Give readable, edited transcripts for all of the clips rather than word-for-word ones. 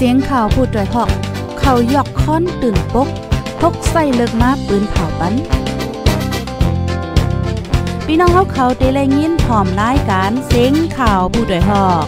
สียงข่าวพูดด้วยหอกเขายอกค้อนตื่นปกพกใส่เลิกมาปืนเผาปันพี่น้องเขาได้แลยินพร้อมรายการเสียงข่าวพูดด้วยหอก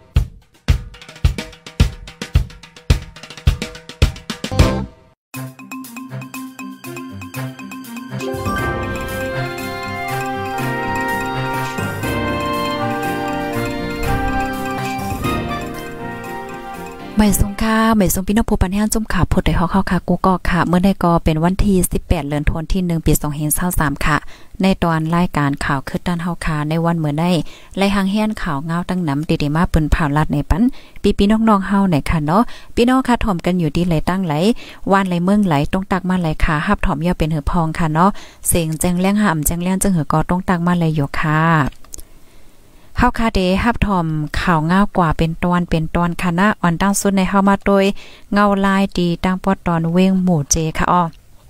ไม่ทรงค่าไม่ทรงพี่น้องผู้ปันแห้งจุ่มขาพดได้ฮอกค่ะกูก็ค่ะเมื่อได้ก็เป็นวันที่18เดือนธันวาคมปี2523ค่ะในตอนรายการข่าวคืดด้านเฮาค่ะในวันเมื่อได้ไล่หางแห่นข่าวเงาตั้งน้ำดีๆมาเปิ้นผ่าลัดในปันพี่น้องๆเฮาไหนค่ะเนาะพี่น้องค่ะถ่อมกันอยู่ดีไหลตั้งไหลวานไหลเมืองไหลต้องตักมาไหลค่ะฮับถ่อมย่อเป็นหือพองค่ะเนาะเสียงแจ้งแล้งห่ำแจ้งแล้งจังหือก็ต้องตักมาไหลอยู่ค่ะเฮาคาเดฮับทอมข่าวเงากว่าเป็นตอนคณะอ่อนตั้งสุดในเฮามาโดยเงาลายดีตั้งปอตอนเว้งหมู่เจค่ะอ้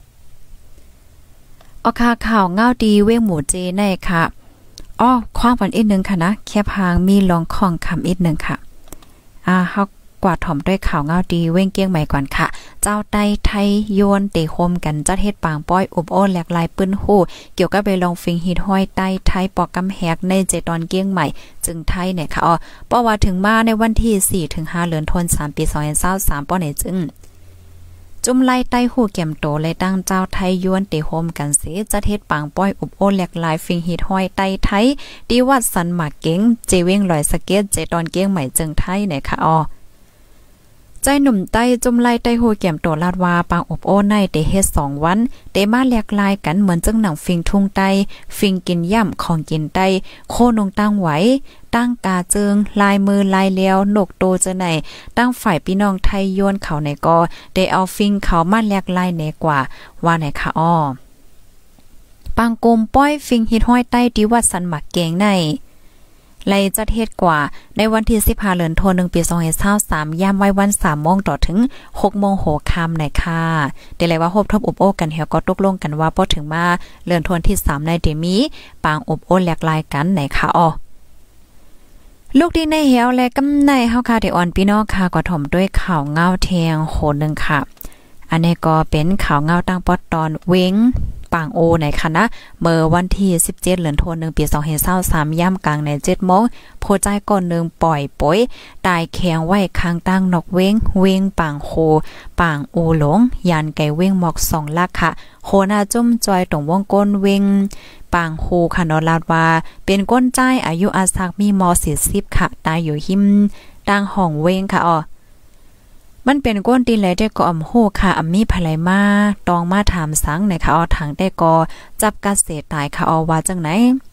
อค่ะข่าวเงาดีเว้งหมู่เจในค่ะความฝันอีกนึงค่ะนะแค่พางมีลองของคำอีกนึงค่ะเฮากว่าถ่อมด้วยข่าวเงาดีเว้งเกี้ยงใหม่ก่อนค่ะเจ้าไต้ไทยโยนเตะโฮมกันจัดเฮ็ดปางป้อยอุบโอ้แหลกลายปื้นฮู้เกี่ยวกับไปลองฟิงฮิตห้อยใต้ไทยปอกกำแหกใน7ตอนเกี้ยงใหม่จึงไทยเนี่ยค่ะเพราะว่าถึงมาในวันที่4ถึง5เดือนธันวาคมปี2023ป้อเนี่ยจึงจุ่มไล่ใต้หู้แก้มโตเลยตั้งเจ้าไทยยวนเตโฮมกันเสจัดเฮ็ดปางป้อยอุบโอแหลกลายฟิงฮิตห้อยใต้ไทยดีวัดสันหมากเก๋งเจเว้งลอยสเก็ต7ตอนเกี้ยงใหม่จึงไทยเนี่ยค่ะใจหนุ่มใต้จุ่มไล่ใต้หูแก้มโตลาดว่าปางอบโอ้ในเตเฮ็ด2วันเตมาแลกลายกันเหมือนจังหนังฟิงทุ่งใต้ฟิงกินย่ำของกินใต้โคนงตั้งไหวตั้งกาเจิงลายมือลายเลี้ยวนกโตจะไหนตั้งฝ่ายพี่น้องไทยโยนเขาในก็ได้เอาฟิงเขามาแลกลายแหนกว่าว่าไหนคะปังกลมป้อยฟิงฮิตห้อยใต้ที่วัดสันหมักเกงในไล่จัดเฮ็ดกว่าในวันที่15เดือนธันวาคมปี2023ยามไว้วัน3:00 นต่อถึง6:00 นโหค่ำในค่ะได้เลยว่าโฮบทบอบโอ้กันเฮาก็ตกลงกันว่าพอถึงมาเดือนธันวาคมที่3ในเดมีปางอบโอ้แลกลายกันในค่ะลูกดีในเฮาและกำในเฮาค่ะได้อ่อนพี่น้องค่ะก็ถ่อมด้วยข่าวเงาแทงโหนึงค่ะอันนี้ก็เป็นข่าวเงาตั้งปอดตอนเว้งปางโอในคณะเมื่อวันที่17เดือนธันวาคมปี2023ย่ำกลางใน7:00 นโพใจก่อนนึงปล่อยป่วยตายแข็งไว้ข้างตั้งนกเว้งปางโคปางโอหลงยานไก่เว้งหมอก2ลักค่ะโคหน้าจุ้มจอยตรงวงก้นเว้งปางโคค่ะนอลาดว่าเป็นก้นใจอายุอาสักมีม40ค่ะตายอยู่หิมตั้งห้องเว้งค่ะมันเป็นก้นตีนเลยได้ก็โหค่ะมีภายมาตองมาถามสังในค่ะถังได้ก็จับกระเสตายค่ะว่าจังไหน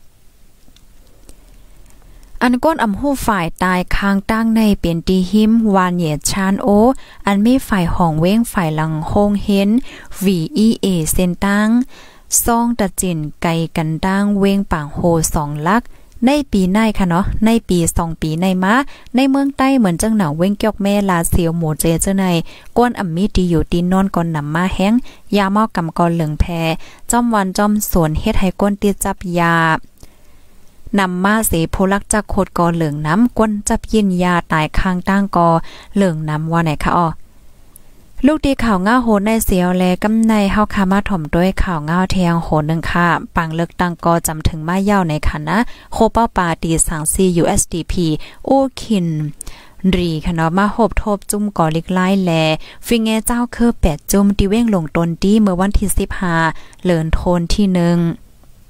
อันก้นโหฝ่ายตายค้างตั้งในเป็นตีหิมวานเหยียดชานโออันมีฝ่ายห้องเว้งฝ่ายหลังโฮงเห็น VEA เส้นตั้งซองตะจินไก่กันตั้งเว้งปางโฮ2ลักในปีในค่ะเนาะในปี2ปีในมาในเมืองใต้เหมือนจังหนังเว้งเกียกแม่ลาเสียวหมูเจเจ้าในก้นมีดีอยู่ตีนอนก่อนนำมาแห้งยาเมากำกอนเหลืองแพจ้อมวันจ้อมสวนเฮ็ดให้ก้นติดจับยานำมาเสโพลักจักโคดกอเหลืองน้ำก้นจับยินยาตายข้างตั้งกอเหลืองน้ำว่าไหนคะลูกดีข่าวง่าโหในเสียวแลกำในเฮาคามาถ่อมด้วยข่าวง่าแทงโหนึงค่ะปังเลิกตั้งกอจำถึงมาเย้าในคณะโคเป้าปาตีสังซี USDP โอคินรีค่ะเนาะมาโหบทบจุ่มก่อลิกไล่แลฟิงเงเจ้าคือ8จุ่มที่เว้งลงตนดีเมื่อวันที่15เดือนธันวาคมที่1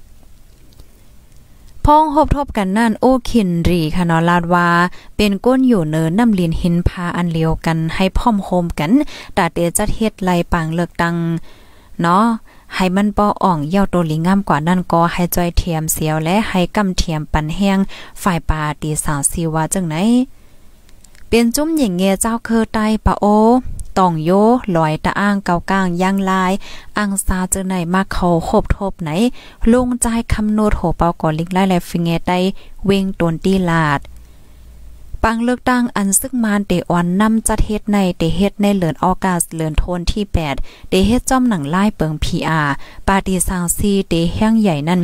พ้องหบทบกันนั่นโอคินรีค่ะเนาะลาดว่าเป็นก้นอยู่เนินน้ำลินหินพาอันเลียวกันให้พร้อมโฮมกันตาเตจัดเฮ็ดไล่ปางเลิกตังเนาะให้มันป้ออ่องเย้าโตลิงามกว่านั่นก็ให้จอยเทียมเสียวและให้กำเทียมปันแห้งฝ่ายปาตีสาวซีว่าจังไหนเป็นจุ้มหญิงเงเจ้าเคอไตปะโอต้องโยลอยตะอ้างเกาก้างย่างลายอังซาเจอไหนมาเขาโคบทบไหนลุงใจคำโนดโหเปาก่อลิงไล่และฟิงเงได้เวงตนตีลาดปังเลือกตั้งอันซึ่งมานเตออนนำจัดเฮ็ดในเตเฮ็ดในเหลือนออกัสเหลือนโทนที่8เตเฮ็ดจ้อมหนังไล่เปิง PR ปาตีซางซีเตแห้งใหญ่นั่น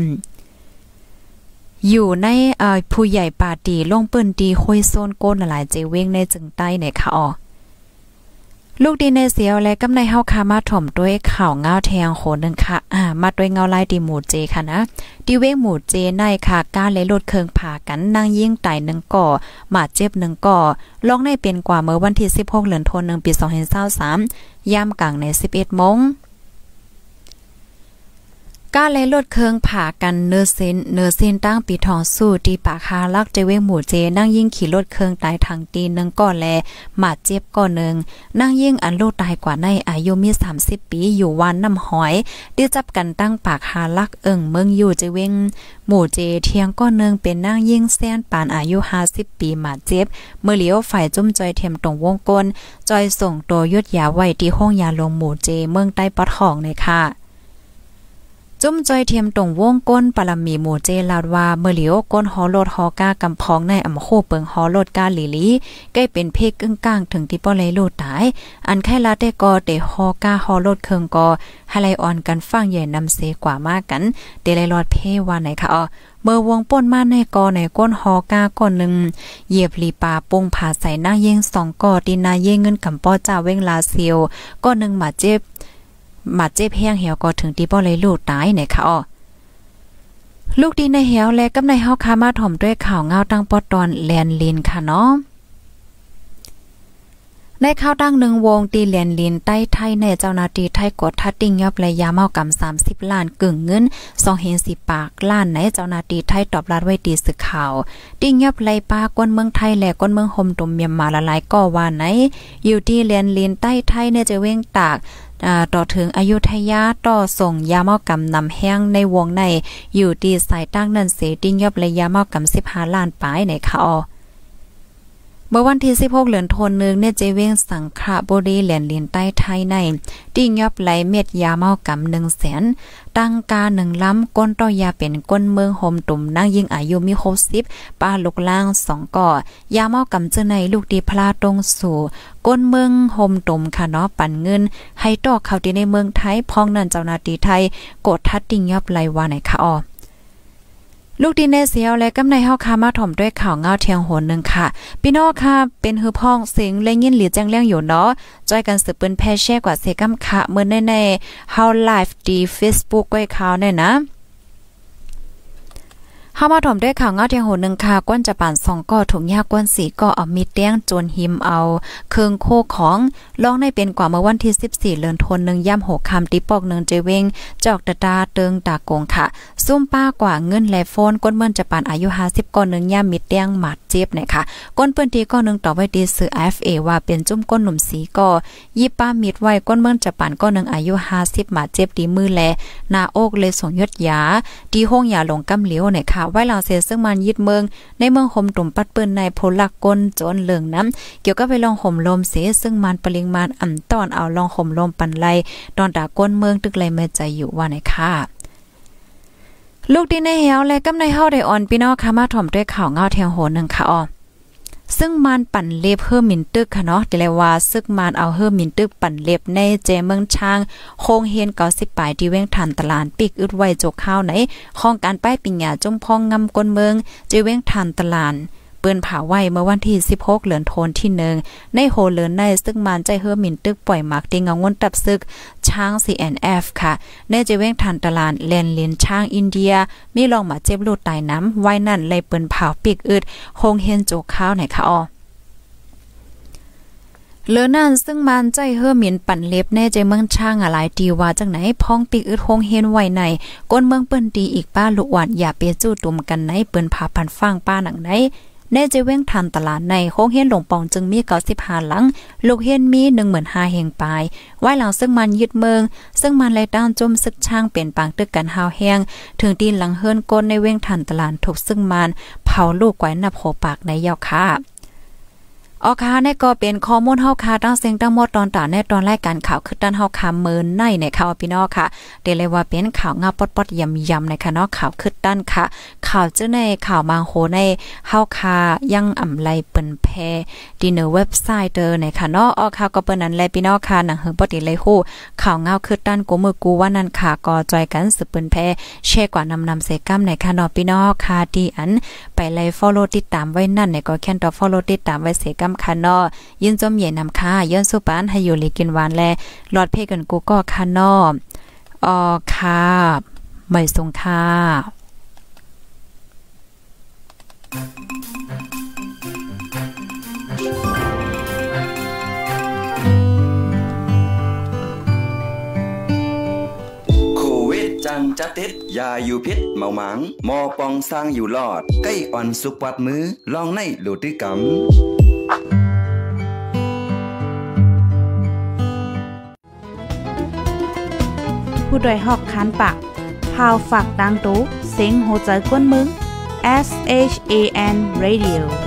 อยู่ในผู้ใหญ่ปาตีลงเปิ้นตีห้อยโซนโก้นหลายเจเวงในจึงใต้ในค่ะลูกดีในเสียวและกำในเฮาคามาถ่อมด้วยข่าวเงาแทงโหนึงค่ะมาด้วยเงาลายดีหมู่เจค่ะนะดีเว้งหมู่เจในค่ะก้าและรถเครื่องผ่ากันนั่งยิ่งไต่1ก่อหมาเจ็บ1ก่อลองในเป็นกว่าเมื่อวันที่16เดือนธันวาคมปี2023ยามกลางใน11:00 นก้าและรถเครื่องผ่ากันเนอเซนตั้งปีทองสู้ตีปากคาลักเจเว้งหมู่เจนั่งยิ่งขี่รถเครื่องตายทางตีนึงก่อแลหมาเจ็บก่อนึงนั่งยิ่งอันลูกตายกว่าในอายุมี30ปีอยู่วันน้ำหอยได้จับกันตั้งปากคาลักเมืองอยู่เจเว้งหมู่เจเทียงก่อนึงเป็นนั่งยิ่งแซนปานอายุ50ปีหมาเจ็บเมื่อเลี้ยวฝ่ายจุ้มจอยเทียมตรงวงกลจอยส่งตัวยุดยาไว้ที่ห้องยาลงหมู่เจเมืองใต้ปอดห้องเลยค่ะจุ้มจอยเทียมตรงวงก้นปรมีหมู่เจลาดว่าเมื่อเหลียวก้นหอโลดหอกากำพองในอำโคเปิงหอโลดกาหลีใกล้เป็นเพกกึ่งกลางถึงที่ป้อเลยโลดตายอันไข่ลาได้กอเตหอกาหอโลดเคิงกอให้ไลออนกันฟังใหญ่นำเสกว่ามากันเดไลรอดเพว่าไหนคะเมื่อวงป่นมาในกอในก้นหอกาก่อนนึงเหยียบลีปาปงผ่าใส่หน้าเย่ง2กอตีนาเย่งเงินกำป้อจ้าเว้งลาเซียวก้อนนึงมาเจ็บแห้งเหี่ยวก็ถึงที่บ่เลยลูกตายเนี่ยค่ะลูกดีในเหี่ยวและกำในเฮาคามาถ่อมด้วยข่าวเงาตั้งปอตอนแลนลินค่ะเนาะในข่าวตั้ง1วงตีแลนลินใต้ไทยในเจ้าหน้าที่ไทยกดทัดติ้งยอบและยาเมากำ30ล้านกึ่งเงิน210ปากล้านในเจ้าหน้าที่ไทยตอบรับไว้ตีสึกข่าวติ้งยอบไลป้าก้นเมืองไทยและก้นเมืองโฮมตุ่มเมียมมาละลายก็ว่าไหนอยู่ที่แลนลินใต้ไทยเนี่ยจะเว้งตากต่อถึงอยุธยาต่อส่งยาเมากำนำแห้งในวงในอยู่ดีสายตั้งนั่นเสติ้งยอบและยาเมากำ15ล้านปลายในค่ะเมื่อวันที่16เดือนธันวาคมเนี่ยเจเว้งสังขะบุรีแหลนลินใต้ไทยในติ้งยอบไหลเม็ดยาเมากำ100,000ตั้งกา1ล้ำก้นต่อยาเป็นก้นเมืองโฮมตุ่มนั่งยิงอายุมี60ป้าลูกล่าง2ก่อยาเมากำเจอในลูกดีพลาตรงสู่ก้นเมืองโฮมตุ่มค่ะเนาะปั่นเงินให้ตอกเข้าที่ในเมืองไทยพ้องนั่นเจ้าหน้าที่ไทยกดทัดติ้งยอบไหลว่าไหนค่ะลูกดินเนเซียวและกำในเฮาคามาถ่อมด้วยข่าวเงาเทียงโหนนึงค่ะพี่น้องค่ะเป็นฮือพ้องเสียงและยินหลีแจ้งเรื่องอยู่เนาะจอยกันสืบเปิ้นแพแช่กว่าเสกำค่ะเมื่อในเฮาไลฟ์ดี Facebook ก้อยข่าวเนี่ยนะเฮามาถ่อมด้วยข่าวเงาเทียงโหนึงค่ะก้นจะป่าน2ก่อถุงยาก้น4ก่อเอามีดแดงโจนหิมเอาเครื่องโคของลองในเป็นกว่าเมื่อวันที่14เดือนธันวาคมย่ำ6ค่ำติปอก1เจเวงจอกตาเติงตากงค่ะซุ่มป้ากว่าเงินและโฟนก้นเมือนจะป่านอายุ50ก่อนึงย่ำมีดแดงหมัดเจ็บนะคะก้นเปิ้นทีก่อนึงต่อไว้ดีซื้อ FA ว่าเป็นจุ่มก้นหนุ่มสีก่อยิบป้ามีดไว้ก้นเมือนจะป่านก่อนึงอายุ50หมัดเจ็บดีมือแลหน้าอกเลยส่งยดยาดีห้องยาลงกำเหลียวเนี่ยค่ะไว้หลังเสซึ่งมันยึดเมืองในเมืองห่มตุ่มปัดเปิ้นในโพลักก้นโจนเหลืองน้ำเกี่ยวกับไปลองห่มลมเสซึ่งมันปริมาณอ่ำตอนเอาลองห่มลมปันไลตอนตาก้นเมืองตึกไลเมื่อใจอยู่ว่าไหนค่ะลูกดินในเหี่ยวและกำในเฮาได้อ่อนพี่น้องค่ะมาถ่อมด้วยข่าวเงาแทงโหนึงค่ะซึ่งมันปั่นเล็บเฮือมินตึกค่ะเนาะแต่เลยว่าซึกมันเอาเฮือมินตึกปั่นเล็บในเจเมืองช้างโคงเฮียน90ปลายที่เว้งทันตลาดปิกอึดไว้จกข้าวไหนของการป้ายปิญญาจมพองงำกนเมืองเจเว้งทันตลาดเปิ้นเผาไว้เมื่อวันที่16เดือนธันวาคมที่1ในโฮเลินในซึ่งมันใจเฮือมินตึกปล่อยหมักติงงนตับซึกช้าง CNF ค่ะในเจเว้งทันตลาดแลนลินช้างอินเดียมีลองมาเจ็บลูดตายน้ำไว้นั่นเลยเปิ้นเผาปิกอึดโคงเฮียนจกข้าวไหนค่ะเลือนั่นซึ่งมันใจเฮือหมินปั่นเล็บแน่ใจเมืองช่างหลายดีว่าจังไหนพ้องปิกอึดโฮงเฮนไว้ในก้นเมืองเปิ้นดีอีกป้าลูกหวานอย่าเปจู้ตุ่มกันไหนเปิ้นพาพันฟังป้าหนังไหนแน่ใจเว้งทันตลาดในโฮงเฮนหลงปองจึงมี95หลังลูกเฮนมี 15,000 แห่งปลายไว้หลังซึ่งมันยึดเมืองซึ่งมันไล่ต้านจมซึกช่างเปลี่ยนปางตึกกันหาวแห้งถึงตีนหลังเฮิรนก้นในเว้งทันตลาดถูกซึ่งมันเผาลูกไว้นับโหปากในยาวค่ะค่ะในก็เป็นข้อมูลเฮาค่ะตั้งเสียงตั้งหมดตอนตาในตอนรายการข่าวคือด้านเฮาค่ะมื้อในข่าวพี่น้องค่ะเดี๋ยวเลยว่าเป็นข่าวงาปอดๆยำๆในค่ะเนาะข่าวคือด้านค่ะข่าวจื้อในข่าวบางโหในเฮาค่ะยังอำไลเปิ้นแพดีในเว็บไซต์เด้อในค่ะเนาะค่ะก็เปิ้นนั้นแลพี่น้องค่ะหนังเฮอบ่ได้เลยฮู้ข่าวงาคือด้านกูมือกูว่านั่นค่ะก็จอยกันสืบเปิ้นแพแชร์กว่านำเสกำในค่ะเนาะพี่น้องค่ะที่อันไปไลฟ์ follow ติดตามไว้นั่นในก็แค่นต่อ follow ติดตามไว้เสกำำค่ะเนาะยินจมเย็นนำค่ะย้อนสุปานให้อยู่ลีกินหวานแลหลอดเพกันกูก็ค่ะเนาะค่ะไม่ทรงค่ะจังจัดติดยาอยู่พิษเมาหมางมอปองสร้างอยู่รอดใกล้อ่อนสุกวัดมือลองในโลติกรรมผู้ดยหอกคันปากพาวฝากดังตู้เซ็งโหใจกวนมึง SHAN Radio